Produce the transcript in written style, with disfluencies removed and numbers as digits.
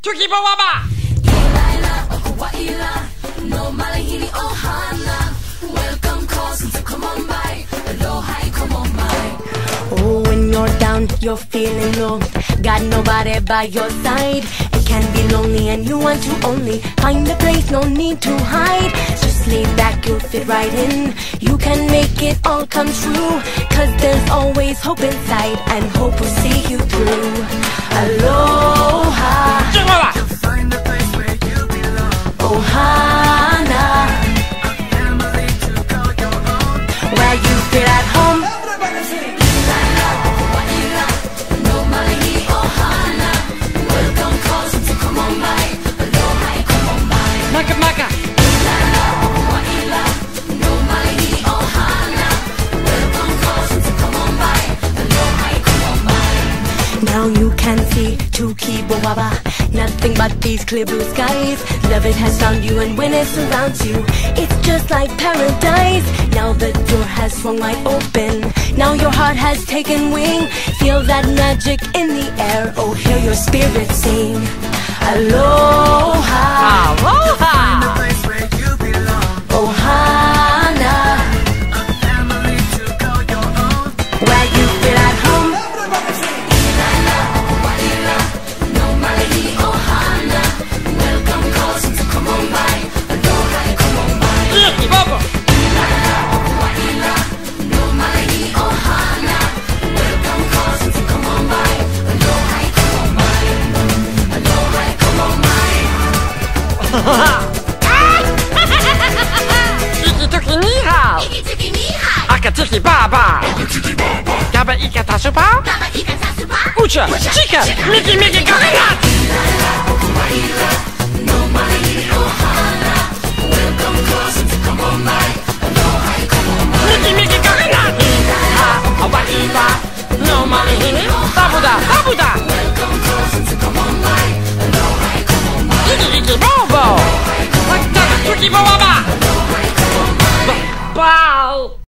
Tukibawaba! Oh, when you're down, you're feeling low, got nobody by your side. It can be lonely and you want to only find a place, no need to hide. Just lay back, you'll fit right in. You can make it all come true, 'cause there's always hope inside, and hope will see you through. Aloha, Ohana, where you feel at home. Maka maka! Now you can see Tukibawaba, nothing but these clear blue skies. Love it has found you, and when it surrounds you, it's just like paradise. Now the door has swung wide open, now your heart has taken wing. Feel that magic in the air, oh hear your spirit sing. Aloha, Aloha! Ohana, where you feel at home. Tukibaba! Iki-tuki ni hao! Aka-tiki baba! Gaba ika tasupa? Ucha! Chika! Miki miki coconut! Miki miki coconut! Ha! Hawaii-ba! No malihini! Tabuda! Tabuda! Iki-iki-bobo! Tukibawaba! Bow!